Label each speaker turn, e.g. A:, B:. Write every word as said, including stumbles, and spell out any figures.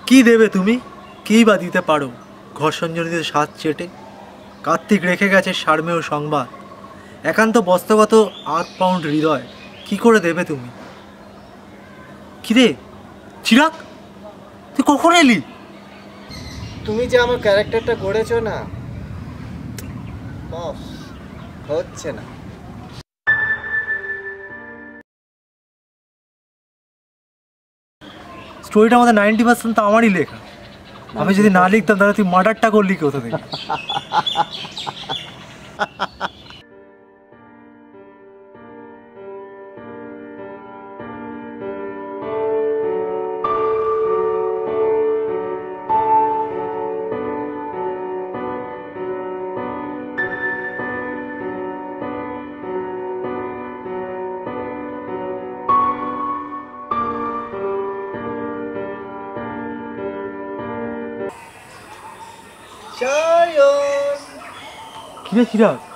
A: কি দেবে তুমি? কী বা দিতে পারো ঘর্ষণজনিত স্বাদ চেটে? কার্তিক রেখে গেছে সারমেয় সংবাদ, একান্ত বস্তগত আট পাউন্ড হৃদয় কি করে দেবে তুমি? কিরে চিরাগ, তুই কখন এলি?
B: তুমি যে আমার ক্যারেক্টারটা গড়েছো না, বস হচ্ছে না।
A: স্টোরিটা আমাদের নাইনটি পার্সেন্ট তো আমারই লেখা। আমি যদি না লিখতাম তাহলে তুই মার্ডারটা করলি কোথা থেকে? কিরে চিরাগ,